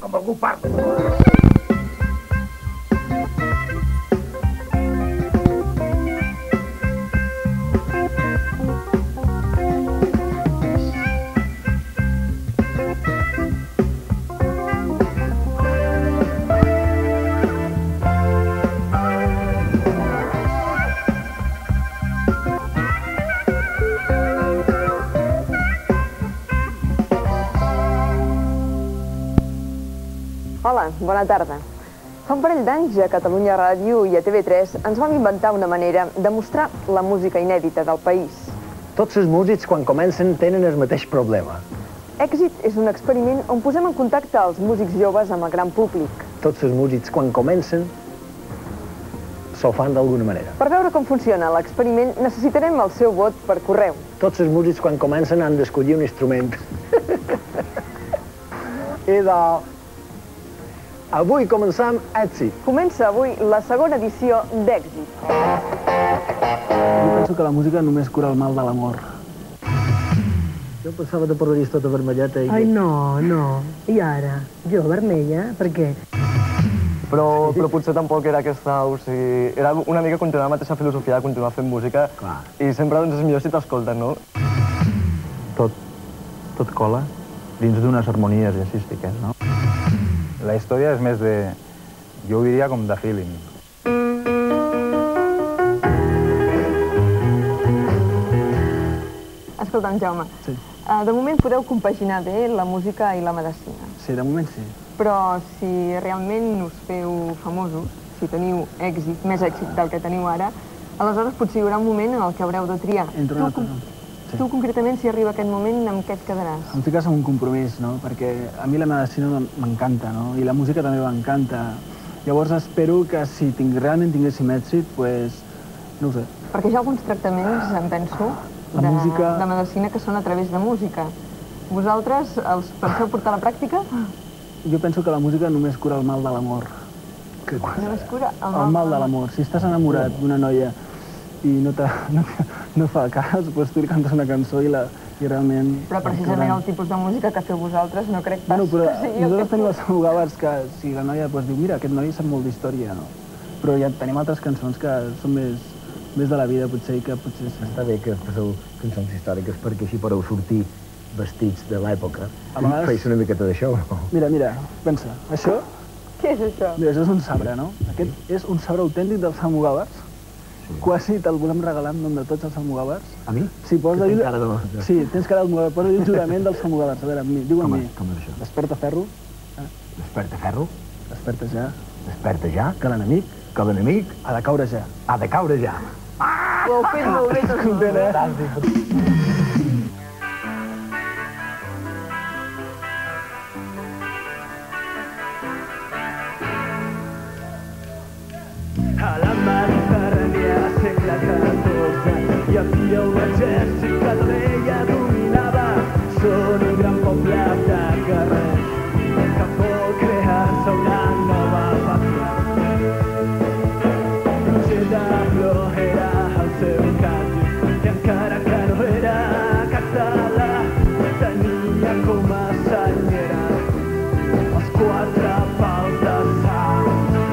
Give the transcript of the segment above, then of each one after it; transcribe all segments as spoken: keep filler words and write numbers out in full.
com algú parla. Hola, bona tarda. Fa un parell d'anys a Catalunya Ràdio i a T V tres ens vam inventar una manera de mostrar la música inèdita del país. Tots els músics, quan comencen, tenen el mateix problema. Èxit és un experiment on posem en contacte els músics joves amb el gran públic. Tots els músics, quan comencen, s'ho fan d'alguna manera. Per veure com funciona l'experiment, necessitarem el seu vot per correu. Tots els músics, quan comencen, han d'escollir un instrument. Idò... Avui començam Èxit. Comença avui la segona edició d'Èxit. Jo penso que la música només cura el mal de l'amor. Jo pensava que parlaries tota vermelleta i... Ai, no, no. I ara? Jo, vermella? Per què? Però, però potser tampoc era aquesta... O sigui, era una mica continuar la mateixa filosofia de continuar fent música. Clar. I sempre doncs, és millor si t'escolten, no? Tot, tot cola dins d'unes harmonies jazzístiques, no? La història és més de... jo ho diria com de feeling. Escolta'm, Jaume, Sí. uh, de moment podeu compaginar bé la música i la medicina. Sí, de moment sí. Però si realment us feu famosos, si teniu èxit, més èxit del que teniu ara, aleshores potser hi haurà un moment en el que haureu de triar. Entre un Tu, altre, com- no? Sí. Tu, concretament, si arriba aquest moment, amb què et quedaràs? Em fiques en un compromís, no? Perquè a mi la medicina m'encanta, no? I la música també m'encanta. Llavors espero que si tinc, realment tinguéssim èxit, pues, no ho sé. Perquè hi ha alguns tractaments, em penso, La de, música- de medicina que són a través de música. Vosaltres els penseu portar a la pràctica? Jo penso que la música només cura el mal de l'amor. Només cura el El mal de l'amor. Si estàs enamorat d'una noia i no, te, no, no fa cas, doncs tu li cantes una cançó i, la, i realment... Però precisament el tipus de música que feu vosaltres no crec pas Bueno, però que sigui el nosaltres tenim tipus. els Almogàvers que si la noia doncs, diu mira, aquest noi sap molt d'història, no? Però ja tenim altres cançons que són més, més de la vida, potser, i que potser... Sí. Està bé que passeu cançons històriques perquè així podeu sortir vestits de l'època. A vegades- Feis una miqueta d'això, no? Mira, mira, pensa, això, Què és això? mira, això és un sabre, no? Aquest és un sabre autèntic dels Almogàvers. Quasi te'l volem regalar en nom de tots els Almogàvers. A mi? Sí, pots Que dir... tinc cara de- Sí, tens cara d'Almogàver. Pots dir el jurament dels Almogàvers. A veure, amb mi, diu amb Com mi. és- com és això? Desperta, ferro. Desperta, ferro. Desperta ja. Desperta ja. Que l'enemic Que l'enemic ha de caure ja. ha de caure ja. Ho heu fet molt bé tots Content, eh? A la Mediterrània, segle catorze, hi havia un exèrcit que tot ella dominava. Són un gran poble de guerrers que vol crear-se una nova pàtria. Roger de Flor era el seu càntic i encara que no era català, tenia com a senyera els quatre pals de sang.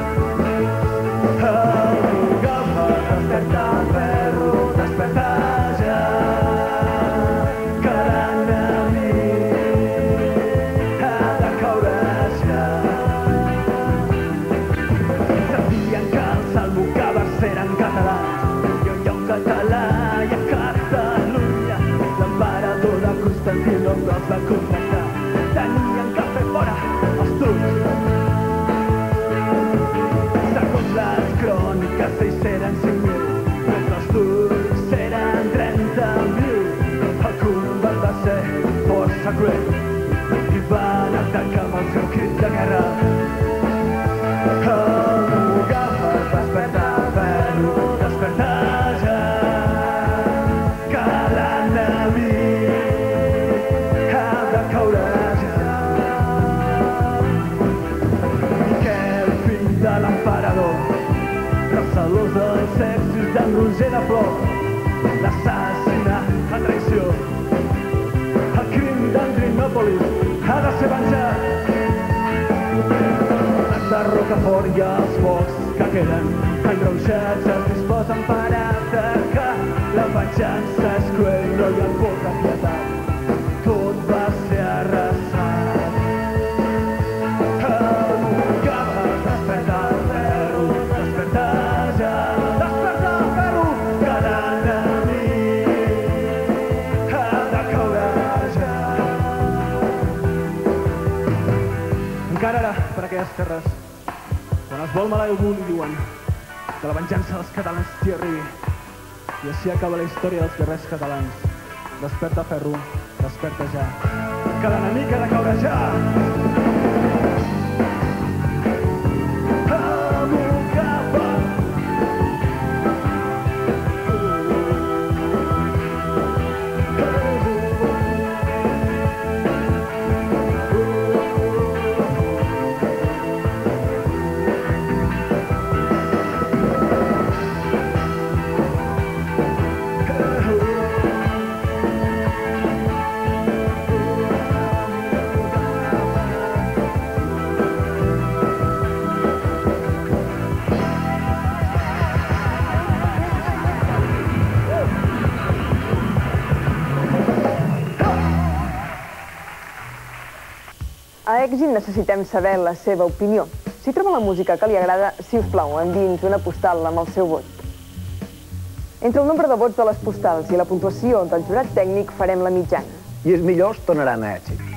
Desperta, ferro, desperta ja, que l'enemic ha de caure ja. Sabien que els almogàvers eren catalans, i on hi ha un català i a Catalunya. L'emperador de Constantinoble els va contractar, tenien que fer fora els turcs. Segons les cròniques, ells eren cinc mil, mentre els turcs eren trenta mil. El combat va ser força cruel i van atacar amb el seu crit de guerra. Almogàver, desperta, ferro, desperta ja, que l'enemic ha de caure ja. Miquel, fill de l'emperador, recel·lós dels èxits d'en Roger de Flor, l'assassinat a traïció. El crim d'Andrinòpolis ha de ser venjat. de Rocafort i els focs que queden enrauxats es disposen per atacar. La venjança és cruel, no hi ha poca pietat, tot va ser arrasat. Acaba, desperta, ferro, desperta ja, desperta, ferro, que l'enemic ha de caure ja. Encara ara, per aquelles terres, quan es vol malar algú li diuen que la venjança dels catalans t'hi arribi. I així acaba la història dels guerrers catalans. Desperta, ferro, desperta ja, que l'enemic ha de caure ja. A Èxit necessitem saber la seva opinió. Si troba la música que li agrada, si us plau, enviï'ns una postal amb el seu vot. Entre el nombre de vots de les postals i la puntuació del jurat tècnic farem la mitjana. I els millors tornaran a Èxit.